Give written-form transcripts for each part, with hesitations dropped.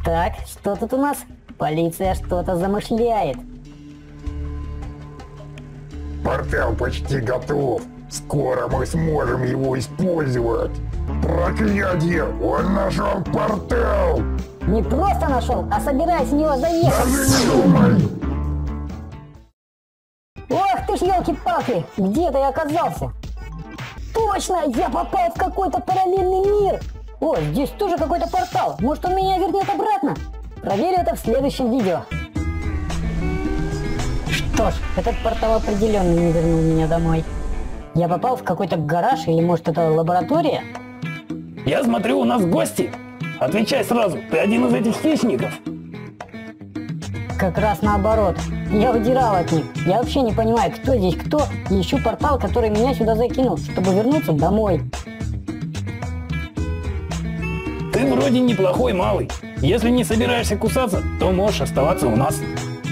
Так, что тут у нас? Полиция что-то замышляет. Портал почти готов. Скоро мы сможем его использовать. Проклятье! Он нашел портал! Не просто нашел, а собираюсь в него заехать. Даже не думай! Ох ты ж, елки-палки, где-то я оказался. Точно, я попал в какой-то параллельный мир. О, здесь тоже какой-то портал. Может, он меня вернет обратно? Проверю это в следующем видео. Что ж, этот портал определенно не вернул меня домой. Я попал в какой-то гараж или может это лаборатория? Я смотрю, у нас гости. Отвечай сразу, ты один из этих хищников? Как раз наоборот. Я удирал от них. Я вообще не понимаю, кто здесь кто, и ищу портал, который меня сюда закинул, чтобы вернуться домой. Ты вроде неплохой малый. Если не собираешься кусаться, то можешь оставаться у нас.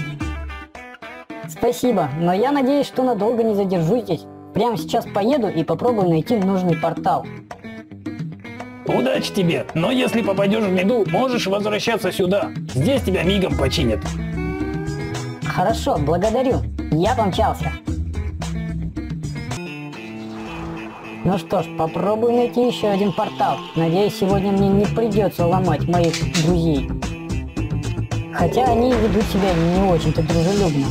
Спасибо, но я надеюсь, что надолго не задержусь здесь. Прямо сейчас поеду и попробую найти нужный портал. Удачи тебе, но если попадешь в беду, можешь возвращаться сюда. Здесь тебя мигом починят. Хорошо, благодарю. Я помчался. Ну что ж, попробую найти еще один портал. Надеюсь, сегодня мне не придется ломать моих друзей. Хотя они ведут себя не очень-то дружелюбно.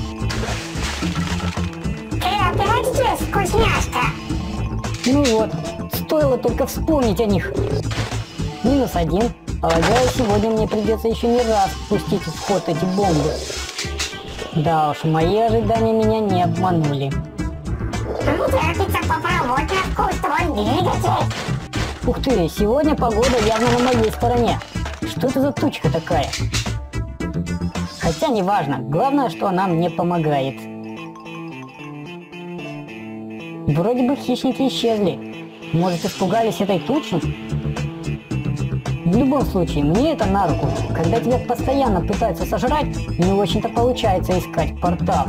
Ты опять здесь, вкусняшка? Ну вот, стоило только вспомнить о них. -1. Полагаю, сегодня мне придется еще не раз пустить в ход эти бомбы. Да уж, мои ожидания меня не обманули. Не терпится попробовать на вкус твой двигатель. Ух ты, сегодня погода явно на моей стороне. Что это за тучка такая? Хотя неважно, главное, что она мне помогает. Вроде бы хищники исчезли. Может, испугались этой тучи? В любом случае, мне это на руку. Когда тебя постоянно пытаются сожрать, не очень-то получается искать портал.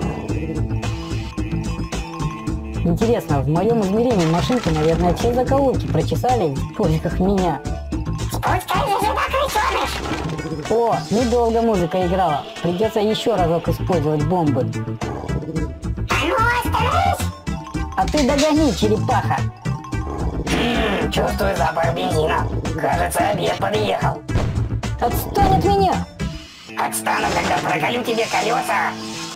Интересно, в моем измерении машинки, наверное, все закоулки прочесали в поисках меня. Спускайся сюда, крысеныш. О, недолго музыка играла. Придется еще разок использовать бомбы. А ну, остановись. А ты догони, черепаха. Чувствую запах бензина. Кажется, обед подъехал. Отстань от меня! Отстану, когда проколю тебе колеса.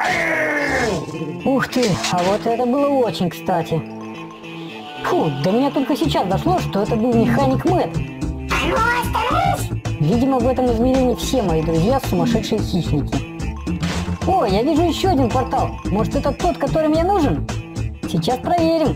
Ух ты, а вот это было очень кстати. Фу, до меня только сейчас дошло, что это был механик Мэтт. А ну, остановись. Видимо, в этом измерении все мои друзья сумасшедшие хищники. О, я вижу еще один портал. Может, это тот, который мне нужен? Сейчас проверим.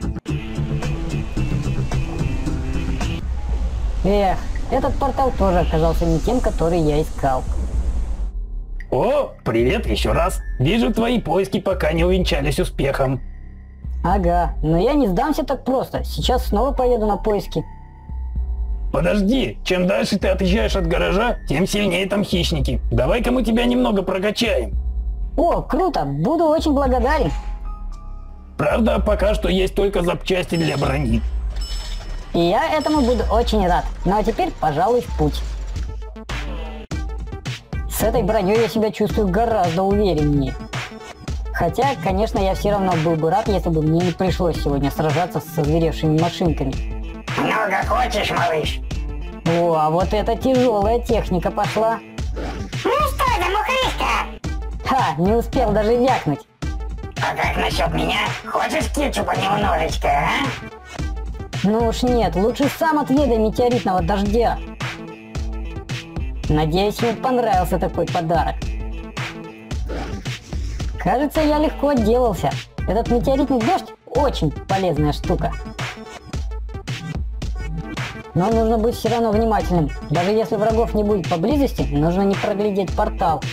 Эх, этот портал тоже оказался не тем, который я искал. О, привет еще раз. Вижу, твои поиски пока не увенчались успехом. Ага, но я не сдамся так просто. Сейчас снова поеду на поиски. Подожди, чем дальше ты отъезжаешь от гаража, тем сильнее там хищники. Давай-ка мы тебя немного прокачаем. О, круто, буду очень благодарен. Правда, пока что есть только запчасти для брони. И я этому буду очень рад. Ну а теперь, пожалуй, в путь. С этой броней я себя чувствую гораздо увереннее. Хотя, конечно, я все равно был бы рад, если бы мне не пришлось сегодня сражаться с озверевшими машинками. Много хочешь, малыш? О, а вот эта тяжелая техника пошла. Ну что за мухрышка? Ха, не успел даже вякнуть. А как насчет меня? Хочешь кетчупа немножечко, а? Ну уж нет, лучше сам отведай метеоритного дождя. Надеюсь, ему понравился такой подарок. Кажется, я легко отделался. Этот метеоритный дождь очень полезная штука. Но нужно быть все равно внимательным. Даже если врагов не будет поблизости, нужно не проглядеть портал.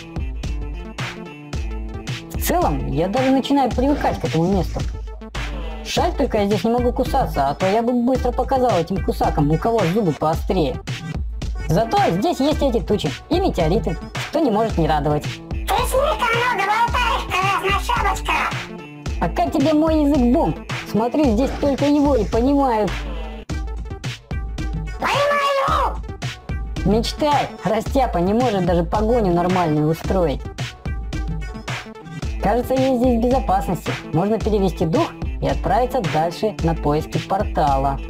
В целом, я даже начинаю привыкать к этому месту. Жаль, только я здесь не могу кусаться, а то я бы быстро показал этим кусакам, у кого зубы поострее. Зато здесь есть эти тучи и метеориты, что не может не радовать. Ты слишком много болтаешь, красная шапочка. А как тебе мой язык бомб? Смотри, здесь только его и понимают. Понимаю. Мечтай, растяпа не может даже погоню нормальную устроить. Кажется, я здесь в безопасности. Можно перевести дух и отправиться дальше на поиски портала.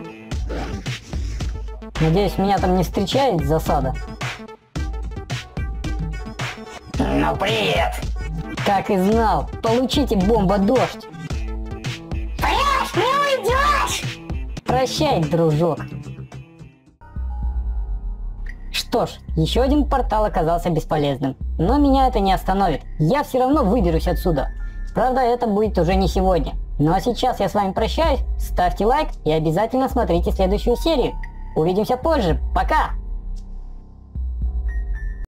Надеюсь, меня там не встречает засада. Ну привет. Так и знал. Получите бомба-дождь. Фреш, не уйдешь! Прощай, дружок. Что ж, еще один портал оказался бесполезным. Но меня это не остановит. Я все равно выберусь отсюда. Правда, это будет уже не сегодня. Ну а сейчас я с вами прощаюсь. Ставьте лайк и обязательно смотрите следующую серию. Увидимся позже. Пока!